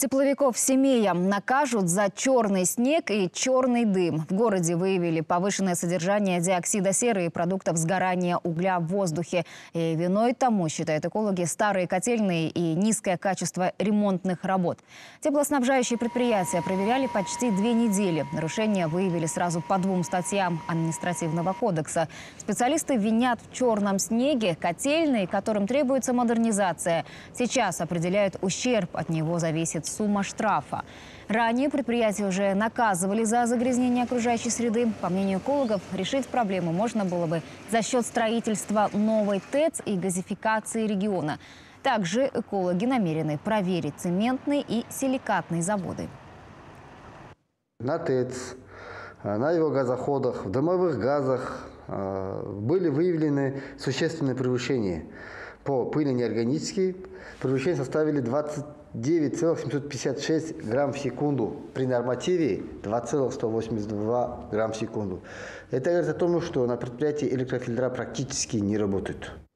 Тепловиков семейям накажут за черный снег и черный дым. В городе выявили повышенное содержание диоксида серы и продуктов сгорания угля в воздухе. И виной тому, считают экологи, старые котельные и низкое качество ремонтных работ. Теплоснабжающие предприятия проверяли почти 2 недели. Нарушения выявили сразу по 2 статьям административного кодекса. Специалисты винят в черном снеге котельные, которым требуется модернизация. Сейчас определяют ущерб, от него зависит сумма штрафа. Ранее предприятия уже наказывали за загрязнение окружающей среды. По мнению экологов, решить проблему можно было бы за счет строительства новой ТЭЦ и газификации региона. Также экологи намерены проверить цементные и силикатные заводы. На ТЭЦ, на его газоходах, в дымовых газах были выявлены существенные превышения. По пыли неорганической превышения составили 29,756 грамм в секунду. При нормативе 2,182 грамм в секунду. Это говорит о том, что на предприятии электрофильтра практически не работают.